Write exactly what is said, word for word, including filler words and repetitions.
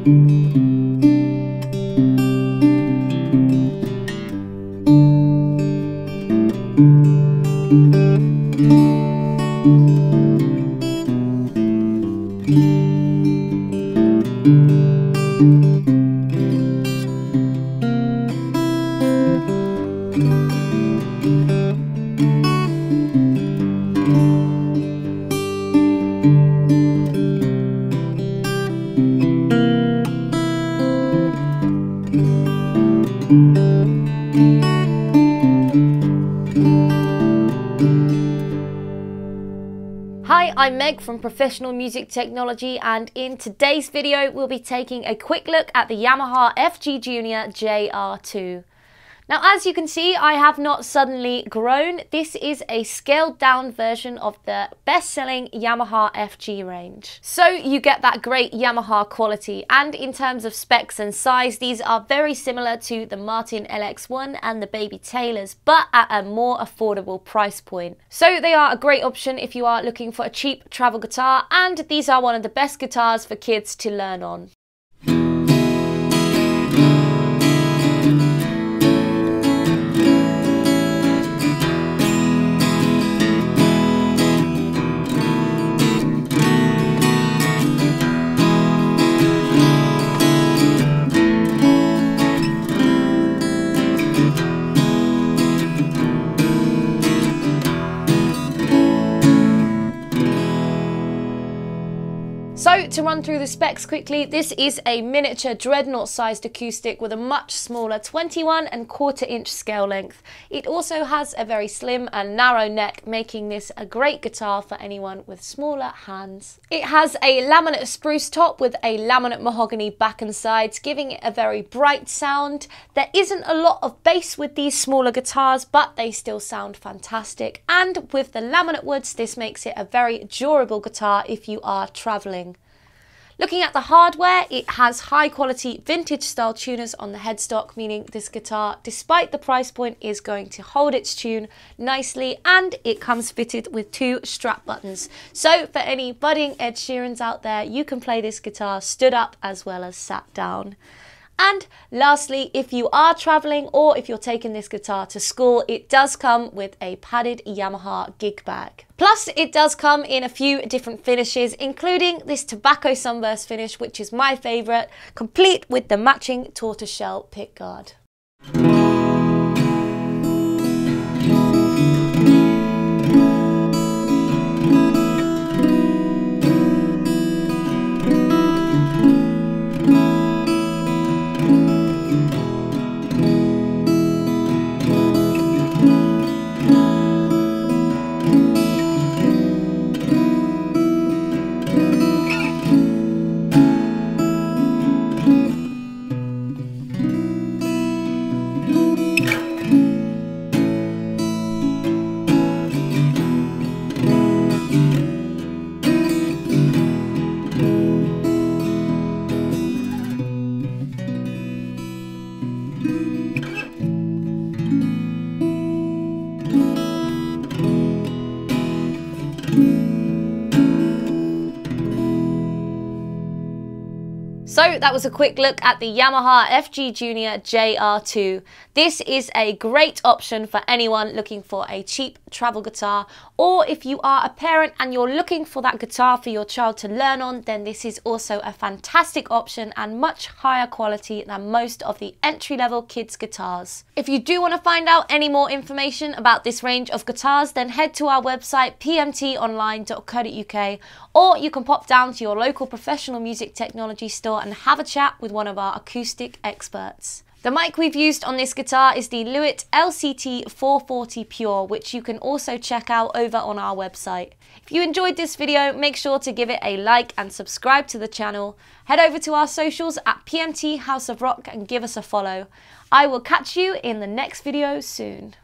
Hi, I'm Meg from Professional Music Technology, and in today's video we'll be taking a quick look at the Yamaha F G Junior J R two. Now, as you can see, I have not suddenly grown. This is a scaled down version of the best-selling Yamaha F G range. So you get that great Yamaha quality, and in terms of specs and size, these are very similar to the Martin L X one and the Baby Taylors, but at a more affordable price point. So they are a great option if you are looking for a cheap travel guitar, and these are one of the best guitars for kids to learn on. So to run through the specs quickly, this is a miniature Dreadnought sized acoustic with a much smaller twenty-one and quarter inch scale length. It also has a very slim and narrow neck, making this a great guitar for anyone with smaller hands. It has a laminate spruce top with a laminate mahogany back and sides, giving it a very bright sound. There isn't a lot of bass with these smaller guitars, but they still sound fantastic. And with the laminate woods, this makes it a very durable guitar if you are traveling. Looking at the hardware, it has high quality vintage style tuners on the headstock, meaning this guitar, despite the price point, is going to hold its tune nicely, and it comes fitted with two strap buttons. So for any budding Ed Sheerans out there, you can play this guitar stood up as well as sat down. And lastly, if you are traveling or if you're taking this guitar to school, it does come with a padded Yamaha gig bag. Plus, it does come in a few different finishes, including this tobacco sunburst finish, which is my favourite, complete with the matching tortoiseshell pickguard. So that was a quick look at the Yamaha F G Junior J R two. This is a great option for anyone looking for a cheap travel guitar, or if you are a parent and you're looking for that guitar for your child to learn on, then this is also a fantastic option and much higher quality than most of the entry-level kids guitars. If you do want to find out any more information about this range of guitars, then head to our website p m t online dot co dot u k, or you can pop down to your local Professional Music Technology store and have a chat with one of our acoustic experts. The mic we've used on this guitar is the Lewitt L C T four forty Pure, which you can also check out over on our website. If you enjoyed this video, make sure to give it a like and subscribe to the channel. Head over to our socials at P M T House of Rock and give us a follow. I will catch you in the next video soon.